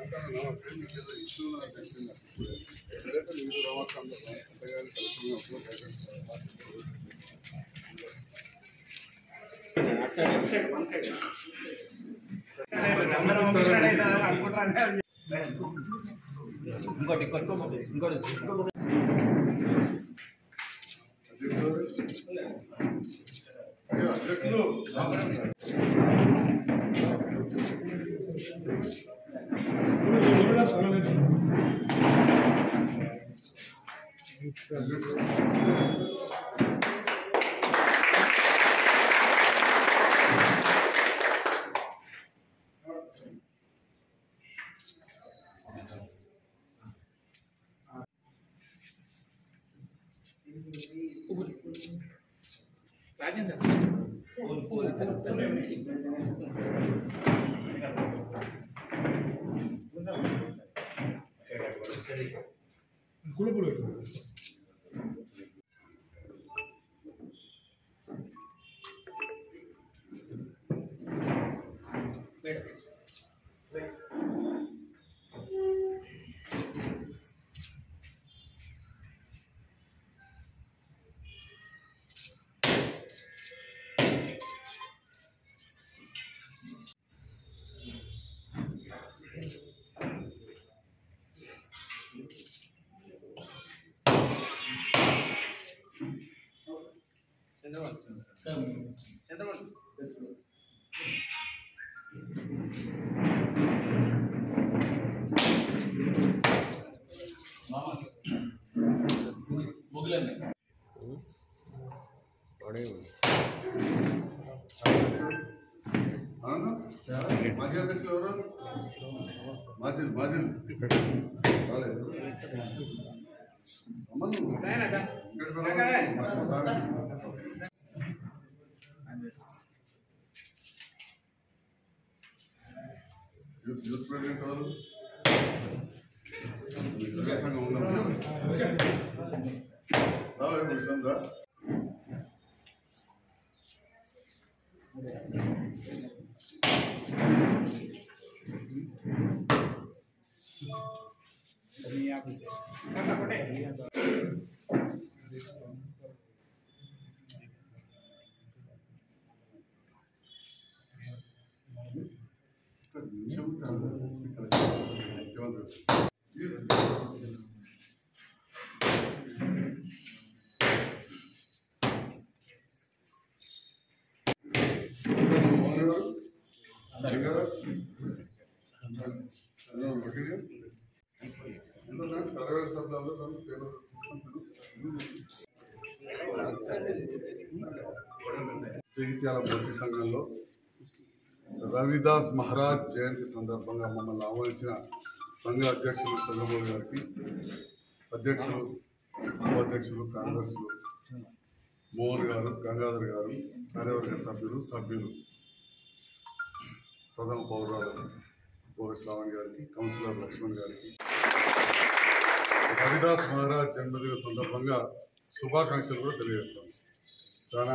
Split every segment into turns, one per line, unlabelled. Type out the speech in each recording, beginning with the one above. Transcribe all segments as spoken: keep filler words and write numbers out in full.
ఇంకోటి ఇంకోటి ఇంకోటి అధ్యక్షులు రాజేంద్ర ఫోన్ ఫోన్ కులుపులు మాజీ అధ్యక్షులు ఎవరు మాజీ మాజీ రాలేదు యూత్ యూత్ ప్రెసిడెంట్ ఎవరు సంఘం ఉన్నప్పుడు జగిత్యాల మోచి సంఘంలో రవిదాస్ మహారాజ్ జయంతి సందర్భంగా మమ్మల్ని ఆహ్వానించిన సంఘ అధ్యక్షులు చంద్రబాబు గారికి, అధ్యక్షులు ఉపాధ్యక్షులు కార్యదర్శులు మోహన్ గారు, గంగాధర్ గారు, కార్యవర్గ సభ్యులు సభ్యులు ప్రథమ పౌరాలు పౌర శ్రావణ్ గారికి, కౌన్సిలర్ లక్ష్మణ్ గారికి రవిదాస్ మహారాజ్ జన్మదిన సందర్భంగా శుభాకాంక్షలు కూడా తెలియజేస్తాం. చాలా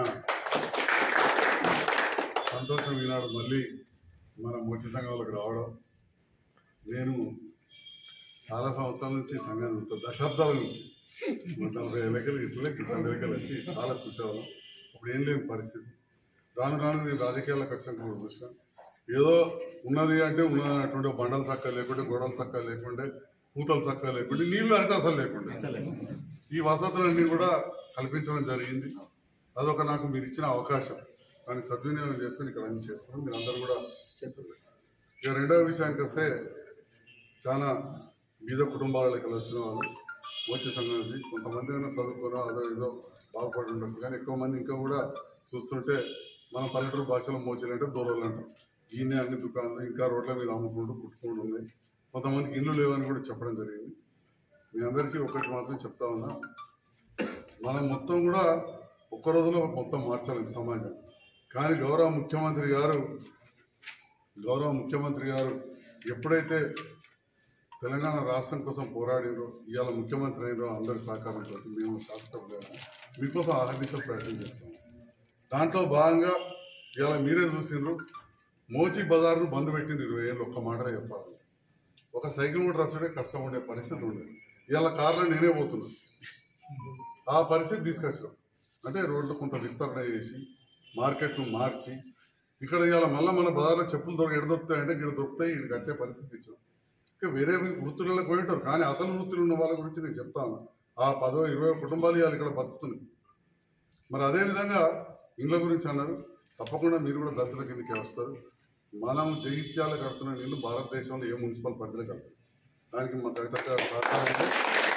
సంతోషం ఈనాడు మళ్ళీ మన మోచి సంఘంలోకి రావడం. నేను చాలా సంవత్సరాల నుంచి సంఘాన్ని దశాబ్దాల నుంచి నలభై ఎన్నికలు ఇట్లే కిసాన్ ఎన్నికలు వచ్చి చాలా చూసేవాళ్ళం. అప్పుడు ఏం లేని పరిస్థితి. రాను రాను నేను రాజకీయాలకు వచ్చినాక కూడా చూసాను. ఏదో ఉన్నది అంటే ఉన్నది అన్నటువంటి బండల చక్క లేకుంటే, గొడవల చక్క లేకుంటే, పూతల చక్క లేకుంటే, నీళ్ళు అయితే అసలు లేకుంటే ఈ వసతులన్నీ కూడా కల్పించడం జరిగింది. అదొక నాకు మీరు ఇచ్చిన అవకాశం. దాన్ని సద్వినియోగం చేసుకుని ఇక్కడ అన్ని చేసుకుని మీరు అందరూ కూడా చెప్తున్నారు. ఇక రెండవ విషయానికి వస్తే, చాలా బీద కుటుంబాలకు ఇక్కడ వచ్చిన వాళ్ళు మోచి సంఘం నుంచి కొంతమంది అయినా చదువుకోనో అదో ఏదో బాగుపడి ఉండొచ్చు. కానీ ఎక్కువ మంది ఇంకా కూడా చూస్తుంటే మన పల్లెటూరు భాషలో మోచీలు అంటే దూరాలు అంటాం. ఈయన అన్ని దుకాణాలు ఇంకా రోడ్ల మీద అమ్ముకుంటూ కుట్టుకుంటూ ఉన్నాయి. కొంతమందికి ఇల్లు లేవని కూడా చెప్పడం జరిగింది. మీ అందరికీ ఒకటి మాత్రం చెప్తా ఉన్నా, మనం మొత్తం కూడా ఒక్క రోజులో మొత్తం మార్చాలి సమాజం. కానీ గౌరవ ముఖ్యమంత్రి గారు గౌరవ ముఖ్యమంత్రి గారు ఎప్పుడైతే తెలంగాణ రాష్ట్రం కోసం పోరాడినో, ఇవాళ ముఖ్యమంత్రి అయినో అందరి సహకారంతో మేము శాస్త్రంగా మీకోసం ఆహర్నిశలు ప్రయత్నం చేస్తాం. దాంట్లో భాగంగా ఇవాళ మీరే చూసిండ్రు, మోచి బజార్ను బంద్ పెట్టింది ఇరవై ఏళ్ళు. ఒక్క మాటనే చెప్పాలి. ఒక సైకిల్ మోటార్ వచ్చే కష్టం ఉండే పరిస్థితి ఉండేది. ఇవాళ కార్లో నేనే పోతున్నా. ఆ పరిస్థితి తీసుకొచ్చాం. అంటే రోడ్లు కొంత విస్తరణ చేసి మార్కెట్ను మార్చి ఇక్కడ ఇవాళ మళ్ళీ మన బజార్లో చెప్పులు దొరికి ఎడ దొరుకుతాయంటే ఇక్కడ దొరుకుతాయి, ఇక్కడికి వచ్చే పరిస్థితి ఇచ్చాం. ఇంకా వేరే వృత్తులలో పోయింటారు, కానీ అసలు వృత్తులు ఉన్న వాళ్ళ గురించి నేను చెప్తాను. ఆ పదో ఇరవై కుటుంబాలు ఇవాళ ఇక్కడ బతుకుతున్నాయి. మరి అదేవిధంగా ఇండ్ల గురించి అన్నారు. తప్పకుండా మీరు కూడా దళితుల కిందకే వస్తారు. మనం జగిత్యాల కడుతున్న నీళ్ళు భారతదేశంలో ఏ మున్సిపల్ పరిధిలో కడతారు. దానికి మా కవిత సహకారం.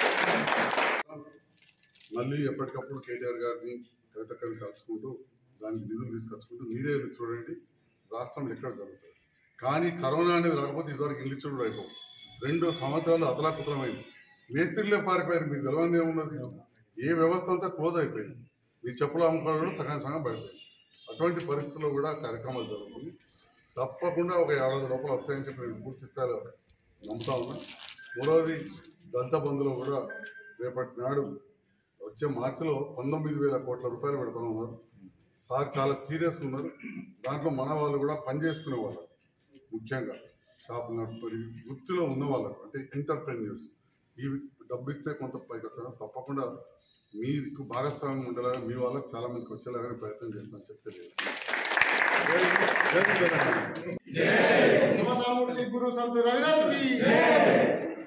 మళ్ళీ ఎప్పటికప్పుడు కేటీఆర్ గారిని కవిత కవిని కలుసుకుంటూ దానికి నిధులు తీసుకొచ్చుకుంటూ మీరే ఇల్లు చూడండి, రాష్ట్రంలో ఎక్కడ జరుగుతుంది. కానీ కరోనా అనేది రాకపోతే ఇదివరకు ఇల్లు చూడడం అయిపోయి రెండు సంవత్సరాలు అతలాకుతలమైంది. మేస్త్రీలే పారిపోయారు. మీకు తెలవంది ఏమున్నది, ఏ వ్యవస్థ అంతా క్లోజ్ అయిపోయింది. మీ చెప్పులు అమ్ముకోవడం కూడా సగం సగం పడిపోయింది. అటువంటి పరిస్థితుల్లో కూడా కార్యక్రమాలు జరుగుతుంది. తప్పకుండా ఒక ఏడాది లోపల వస్తాయని చెప్పి నేను పూర్తి స్థాయిలో నమ్ముతా ఉన్నా. మూడవది దళిత బంధులో కూడా రేపటి నాడు వచ్చే మార్చిలో పంతొమ్మిది వేల కోట్ల రూపాయలు పెడతా ఉన్నారు. సార్ చాలా సీరియస్గా ఉన్నారు. దాంట్లో మన వాళ్ళు కూడా పనిచేసుకునే వాళ్ళు, ముఖ్యంగా షాపు నడుపుకొని వృత్తిలో ఉన్న వాళ్ళకు అంటే ఎంటర్ప్రెన్యూర్స్ ఈ డబ్బు ఇస్తే కొంత పైకి వస్తారు. తప్పకుండా మీకు భాగస్వామ్యం ఉండేలాగా మీ వాళ్ళకి చాలా మందికి వచ్చేలాగానే ప్రయత్నం చేస్తామని చెప్తే
గురు సంత్ రవిదాస్ కి